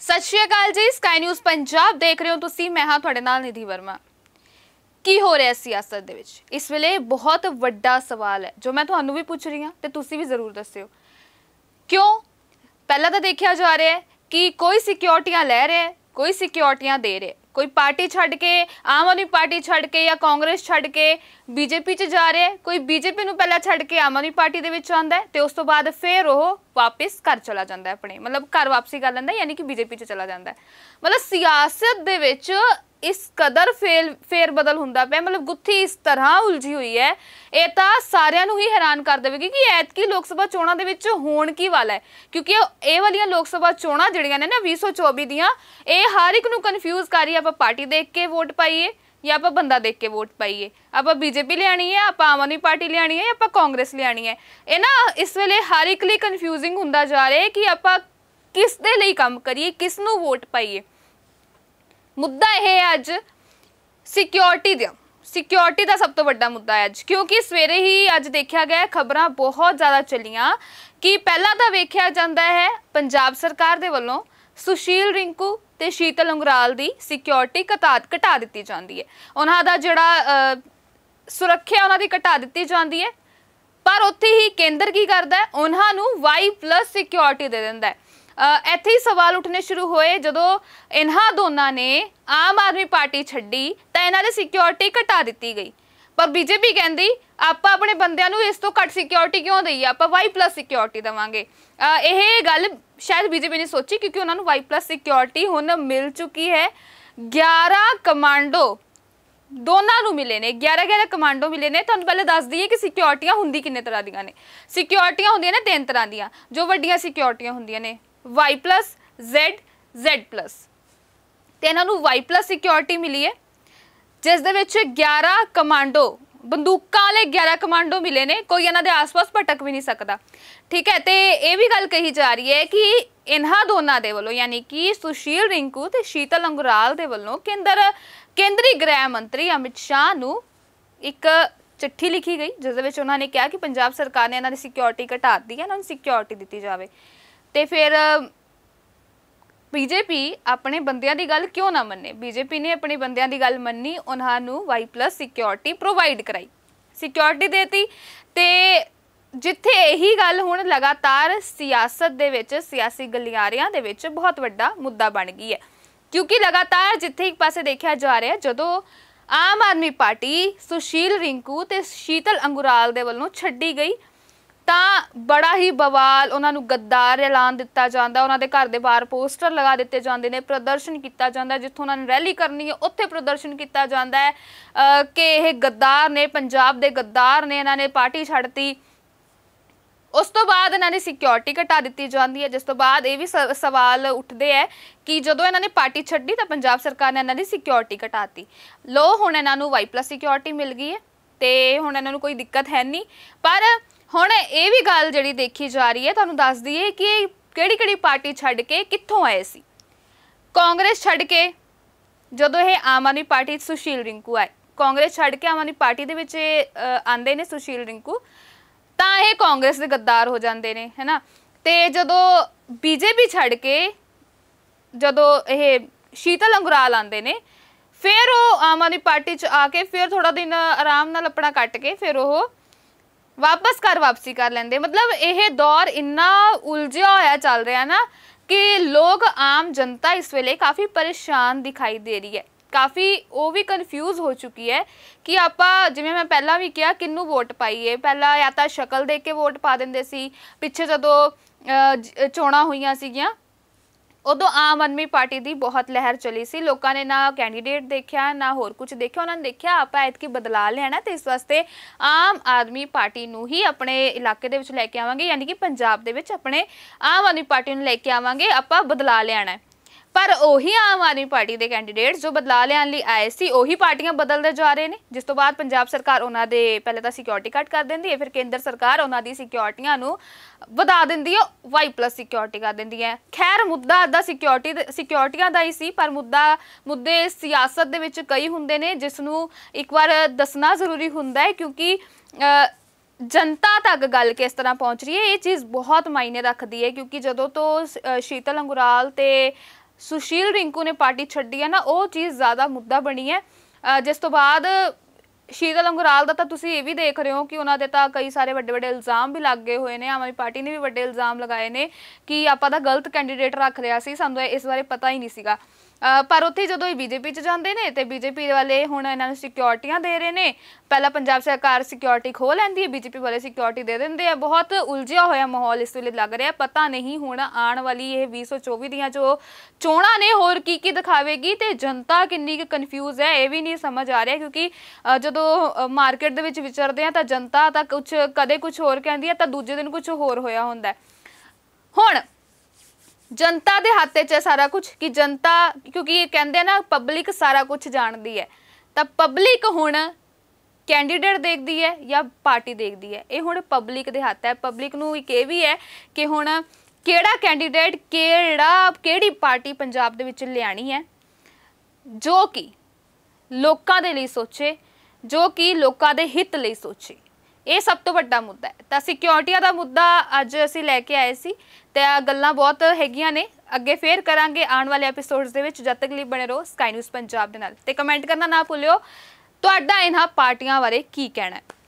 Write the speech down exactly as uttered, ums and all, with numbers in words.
सत श्री अकाल जी, sky news Punjab देख रहे हो तुसी। मैं हाँ तुहाडे नाल निधि वर्मा। की हो रहा सियासत दे विच इस वेले बहुत वड्डा सवाल है जो मैं तुहानू भी पूछ रही हाँ ते तुसी भी जरूर दस्सिओ। क्यों पहला तो देखा जा रहा है कि कोई सिक्योरिटियां लै रहा है, कोई सिक्योरिटियां दे रहे, कोई पार्टी छड्ड के आम आदमी पार्टी छड्ड के या कांग्रेस छड्ड के बीजेपी च जा रहा है, कोई बीजेपी नूं पहला छड्ड के आम आदमी पार्टी दे विच आंदा है ते उस तो बाद फिर वो वापस घर चला जाता है, अपने मतलब घर वापसी कर लैंदा, यानी कि बीजेपी च चला जाता है। मतलब सियासत दे विच इस कदर फेल फेर बदल हुंदा पिया, मतलब गुत्थी इस तरह उलझी हुई है, ये तो सारिਆਂ ਨੂੰ ही हैरान कर देगी कि ऐतकी लोक सभा चोणां दे विच होण की वाला है। क्योंकि ये वालियां लोक सभा चोणां जिहड़ियां ने ना बीस सौ चौबी दियां ये हर एक नूं कन्फ्यूज कर रही है। आपां पार्टी देख के वोट पाईए या आपां बंदा देख के वोट पाईए, आपां बीजेपी लियानी है, आपां आम आदमी पार्टी लियानी है या आपां कांग्रेस लियानी है। ये ना इस वेले हर एक लई कन्फ्यूजिंग हुंदा जा रहा है कि आपां किस दे लई काम करिए, किस नूं वोट पाईए। मुद्दा यह है अज सिक्योरिटी दा सिक्योरिटी का सब तो बड़ा मुद्दा है अज, क्योंकि सवेरे ही अज देखा गया खबरां बहुत ज़्यादा चलियां कि पहला तो वेख्या जाता है पंजाब सरकार दे वल्लों सुशील रिंकू ते शीतल अंगराल दी सिक्योरिटी घटा घटा दी जाती है, उन्हां दा जिहड़ा सुरक्षा उन्हां दी घटा दी जाती है। पर उत्थे ही केंद्र की करदा है, उन्हां नूं वाई प्लस सिक्योरिटी दे दिंदा है। इत्थे ही सवाल उठने शुरू होए जदों इन्हां दोनां ने आम आदमी पार्टी छड्डी तां इन्हां दी सिक्योरिटी घटा दी गई, पर बीजेपी कहंदी आपां अपने बंदियां नूं इस तो घट सिक्योरिटी क्यों दईए, आपां वाई प्लस सिक्योरिटी देवांगे। यह गल शायद बीजेपी ने सोची क्योंकि उन्हां नूं वाई प्लस सिक्योरिटी हुण मिल चुकी है। ग्यारह कमांडो दोनों नूं मिले ने, ग्यारह ग्यारह कमांडो मिले ने। तुहानूं पहले दस दईए कि सिक्योरिटियां हुंदी किन्ने तरह दीयां ने। सिक्योरिटियां हुंदियां ने तीन तरह दीयां, जो वड्डियां सिक्योरिटियां हुंदियां ने Y plus Z Z plus, तो इन्हों वाई प्लस सिक्योरिटी मिली है जिस दे विच ग्यारह कमांडो बंदूकां वाले ग्यारह कमांडो मिले ने, कोई इन्हां दे आस पास भटक भी नहीं सकता। ठीक है, तो यह भी गल कही जा रही है कि इन्हां दोनों दे वल्लों यानी कि सुशील रिंकू ते शीतल अंगराल दे वल्लों केंद्र केंद्रीय गृह मंत्री अमित शाह नूं एक चिट्ठी लिखी गई जिस दे विच उन्होंने कहा कि पंजाब सरकार ने इन्हां दी सिक्योरिटी घटा दी है, इन्हां नूं सिक्योरिटी दित्ती जावे। तो फिर बीजेपी अपने बंदियां दी गल क्यों ना मन्ने, बीजेपी ने अपने बंदियां दी गल मन्नी, उन्होंने वाई प्लस सिक्योरिटी प्रोवाइड कराई, सिक्योरिटी देती। तो जिथे यही गल हुण लगातार सियासत दे विच सियासी गलियारियां दे विच बहुत वड्डा मुद्दा बन गई है, क्योंकि लगातार जिथे एक पासे देखा जा रहा है जदों आम आदमी पार्टी सुशील रिंकू ते शीतल अंगराल दे वल्लों छड्डी गई तां बड़ा ही बवाल, उन्होंने गद्दार ऐलान दिता जाता, उन्होंने घर के बाहर पोस्टर लगा दिते जाते हैं, प्रदर्शन किया जाता है, जिथों उन्होंने रैली करनी है उत्थे प्रदर्शन किया जाता है कि यह गद्दार ने, पंजाब के गद्दार ने, इन्होंने पार्टी छड्डती। उस तो बाद इन्होंने सिक्योरिटी घटा दी जाती है, जिस तो बाद ये भी सवाल उठते हैं कि जदों इन्होंने पार्टी छड्डी तो पंजाब सरकार ने इन्होंने सिक्योरिटी घटाती। लो हुण इन्होंने वाई प्लस सिक्योरिटी मिल गई है तो हुण इन्होंने कोई दिक्कत है नहीं। पर हुण ये भी गल जिहड़ी देखी जा रही है, तुहानूं दस दईए कि किहड़ी किहड़ी पार्टी छड्ड के कित्थों आए सी। कांग्रेस छड्ड के जदों ये आम आदमी पार्टी सुशील रिंकू आए, कांग्रेस छड्ड के आम आदमी पार्टी दे विच आंदे ने सुशील रिंकू, तां ये कांग्रेस दे गद्दार हो जाते हैं, है ना। तो जदों बीजेपी छड्ड के जदों ये शीतल अंगराल आंदे ने, फिर वो आम आदमी पार्टी च आके फिर थोड़ा दिन आराम नाल अपना कट के फिर वो वापस घर वापसी कर लेंदे। मतलब यह दौर इन्ना उलझिया होया चल रहा ना कि लोग आम जनता इस वेले काफ़ी परेशान दिखाई दे रही है, काफ़ी वो भी कन्फ्यूज़ हो चुकी है कि आपां जिवें मैं पहला भी कहा किन्नू वोट पाईए। पहला या तो शक्ल देख के वोट पा देंदे सी, पिछे जदों चोणां होईयां सीगियां उदों आम आदमी पार्टी की बहुत लहर चली सी, लोगों ने ना कैंडीडेट देखा ना होर कुछ देखा, उन्होंने देखा आप ऐतकी बदला लियाना तो इस वास्ते आम आदमी पार्टी नूं ही अपने इलाके दे विच लैके आवांगे, यानी कि पंजाब दे विच अपने आम आदमी पार्टी नूं लैके आवांगे, आपां बदला लियाना है। पर उही आम आदमी पार्टी के कैंडीडेट जो बदला लियान लई आए सी उही पार्टियां बदलते जा रहे हैं, जिस तो बाद पंजाब सरकार उन्हां दे पहले तो सिक्योरिटी घट कर देंदी है, फिर केंद्र सरकार उन्हां दी सिक्योरिटियां नूं वधा दिंदी है, वाई प्लस सिक्योरिटी कर दिंदी है। खैर मुद्दा अद्धा सिक्योरिटी सिक्योरिटियां दा ही सी, पर मुद्दा मुद्दे सियासत दे विच कई हुंदे ने जिसनूं एक बार दसना जरूरी हुंदा है, क्योंकि जनता तक गल किस तरह पहुँच रही है ये चीज़ बहुत मायने रखती है। क्योंकि जदों तो शीतल अंगराल ते ਸੁਸ਼ੀਲ ਰਿੰਕੂ ਨੇ ਪਾਰਟੀ ਛੱਡੀ ਹੈ ਨਾ, ਉਹ ਚੀਜ਼ ਜ਼ਿਆਦਾ ਮੁੱਦਾ ਬਣੀ ਹੈ। ਅ, ਜਿਸ ਤੋਂ ਬਾਅਦ ਸ਼ੀਤਲ ਅੰਗਰਾਲ ਦਾ ਤਾਂ ਤੁਸੀਂ ਇਹ ਵੀ ਦੇਖ ਰਹੇ ਹੋ ਕਿ ਉਹਨਾਂ ਦੇ ਤਾਂ ਕਈ ਸਾਰੇ ਵੱਡੇ ਵੱਡੇ ਇਲਜ਼ਾਮ ਵੀ ਲੱਗੇ ਹੋਏ ਨੇ। ਆਮ ਆਦਮੀ ਪਾਰਟੀ ਨੇ ਵੀ ਵੱਡੇ ਇਲਜ਼ਾਮ ਲਗਾਏ ਨੇ ਕਿ ਆਪਾਂ ਤਾਂ ਗਲਤ ਕੈਂਡੀਡੇਟ ਰੱਖ ਰਿਹਾ ਸੀ, ਸਾਨੂੰ ਇਸ ਬਾਰੇ ਪਤਾ ਹੀ ਨਹੀਂ ਸੀਗਾ। ਪਰ ਉੱਥੇ ਜਦੋਂ ਇਹ ਬੀਜੇਪੀ 'ਚ ਜਾਂਦੇ ਨੇ ਤੇ ਬੀਜੇਪੀ ਵਾਲੇ ਹੁਣ ਇਹਨਾਂ ਨੂੰ ਸਿਕਿਉਰਿਟੀਆਂ ਦੇ ਰਹੇ ਨੇ। ਪਹਿਲਾਂ ਪੰਜਾਬ ਸਰਕਾਰ ਸਿਕਿਉਰਿਟੀ ਖੋਹ ਲੈਂਦੀ ਹੈ, ਬੀਜੇਪੀ ਵਾਲੇ ਸਿਕਿਉਰਿਟੀ ਦੇ ਦਿੰਦੇ ਆ। ਬਹੁਤ ਉਲਝਿਆ ਹੋਇਆ ਮਾਹੌਲ ਇਸ ਵੇਲੇ ਲੱਗ ਰਿਹਾ। ਪਤਾ ਨਹੀਂ ਹੁਣ ਆਉਣ ਵਾਲੀ ਇਹ ਵੀਹ ਸੌ ਚੌਵੀ ਦੀਆਂ ਜੋ ਚੋਣਾਂ ਨੇ ਹੋਰ ਕੀ ਕੀ ਦਿਖਾਵੇਗੀ ਤੇ ਜਨਤਾ ਕਿੰਨੀ ਕੁ ਕਨਫਿਊਜ਼ ਹੈ, ਇਹ ਵੀ ਨਹੀਂ ਸਮਝ ਆ ਰਿਹਾ। ਕਿਉਂਕਿ ਜਦੋਂ ਮਾਰਕੀਟ ਦੇ ਵਿੱਚ ਵਿਚਰਦੇ ਆ ਤਾਂ ਜਨਤਾ ਤਾਂ ਕੁਛ ਕਦੇ ਕੁਛ ਹੋਰ ਕਹਿੰਦੀ ਹੈ ਤਾਂ ਦੂਜੇ ਦਿਨ ਕੁਛ ਹੋਰ ਹੋਇਆ ਹੁੰਦਾ। ਹੁਣ जनता के हाथ च सारा कुछ कि जनता, क्योंकि ये कहते ना पब्लिक सारा कुछ जानती है, तो पब्लिक हुण कैंडीडेट देखती है या पार्टी देखती है, ये हुण पब्लिक के हाथ है। पब्लिक नूं एक ये भी है कि हुण किहड़ा कैंडीडेट किहड़ा किहड़ी पार्टी पंजाब दे विच लियानी है जो कि लोकां दे लई सोचे, जो कि लोकां दे हित लई सोचे। ये सब तो वड्डा मुद्दा है। तो सिक्योरिटियां दा मुद्दा अज असीं लैके आए सी ते गल्लां बहुत हैगियां ने। अगे फिर करांगे आने वाले एपीसोड्स दे विच। जद तक ਲਈ बने रहो स्काई न्यूज़ पंजाब दे नाल ते कमेंट करना ना भुल्लिओ तुहाडा इन्हां पार्टियां बारे की कहना है।